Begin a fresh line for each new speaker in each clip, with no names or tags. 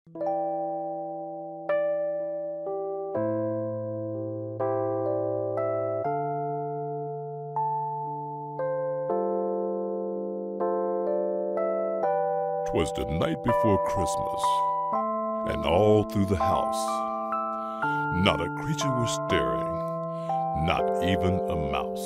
'Twas the night before Christmas, and all through the house, not a creature was stirring, not even a mouse.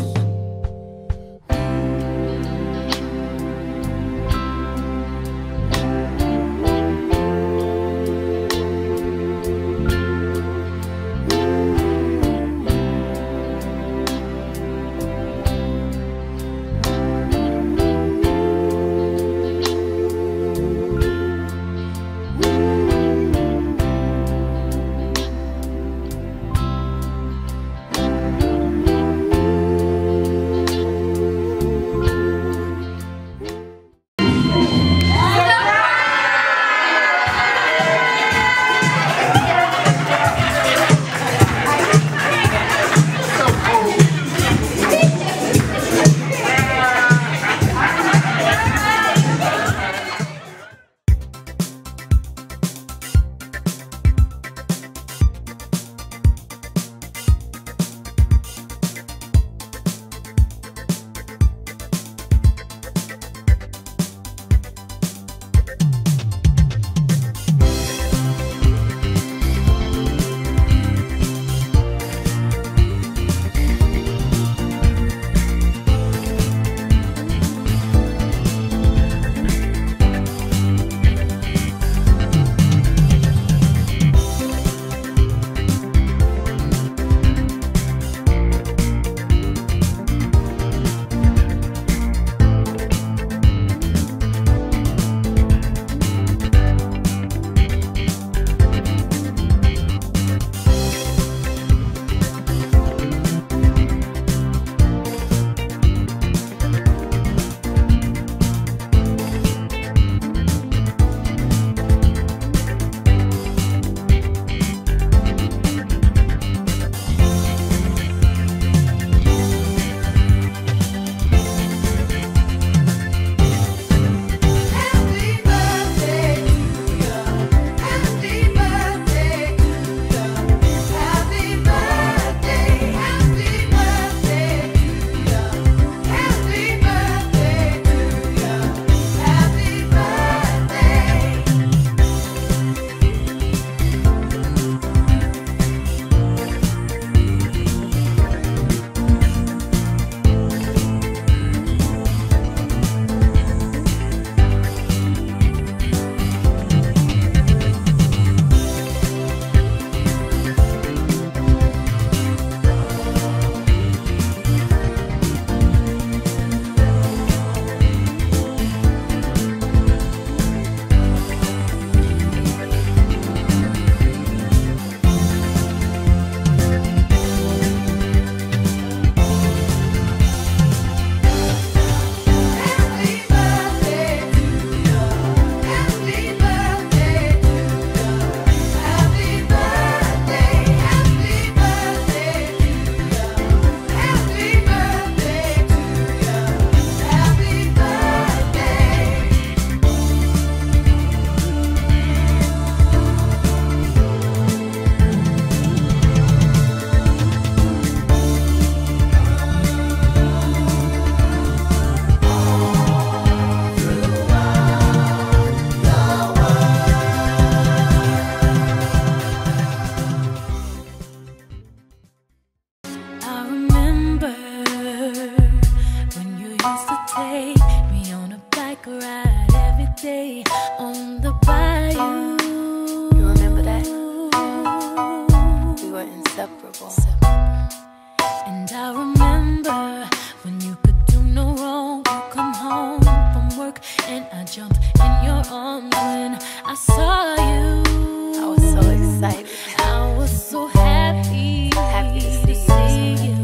And I remember when you could do no wrong. You come home from work and I jumped in your arms when I saw you.
I was so excited.
I was so happy to see you.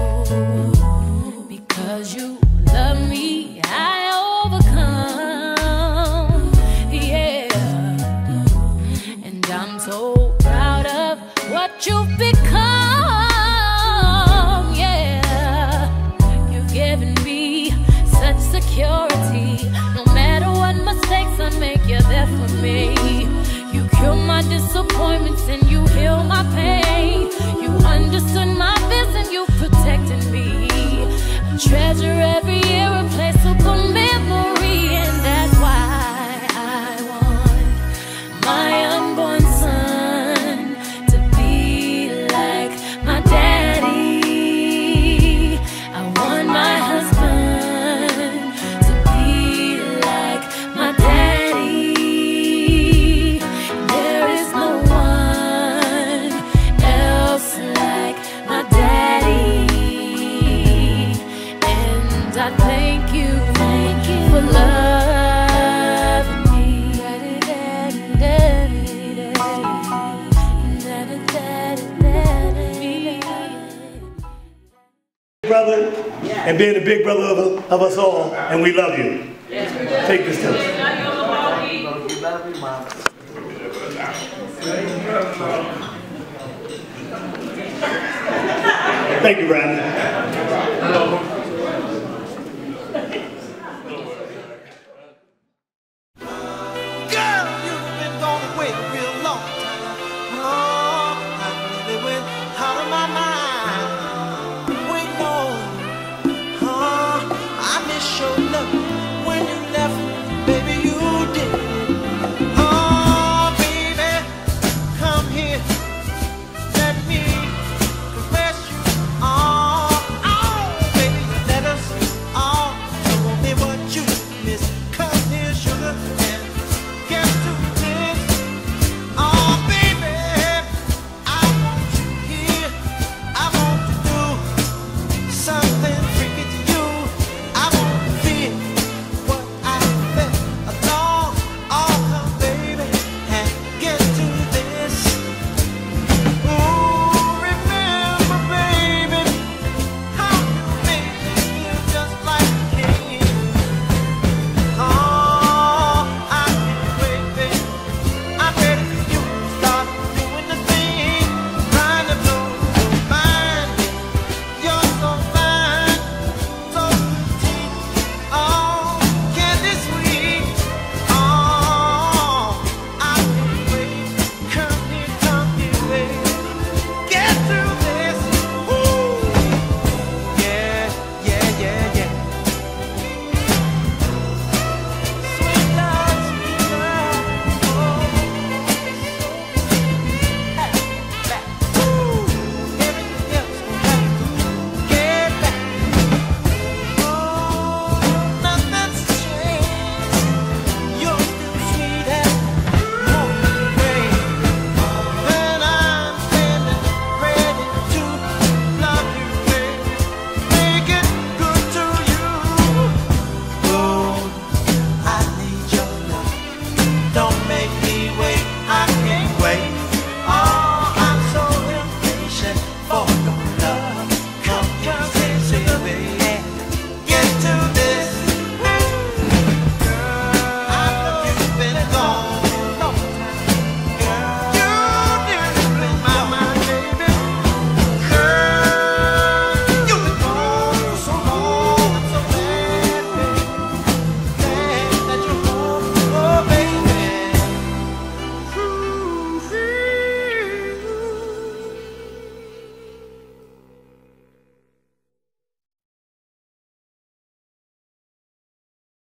Because you love me, I overcome. Yeah. And I'm so proud of what you've become. Yeah. You've given me such security. No matter what mistakes I make, you're there for me. You cure my disappointments and you heal my pain. You understood my vision, you protected me. I treasure every irreplaceable memory, and that's why I want my unborn son to be like my daddy. I want my husband to be like my daddy. There is no one else like my daddy. And I thank you for loving me.
Brother, and being the big brother of us all, and we love you. Take this toast. Thank you, Brandon.
Girl, you've been gone away a real long time. Oh, I really went out of my mind. Wait, no. Oh, I miss your love.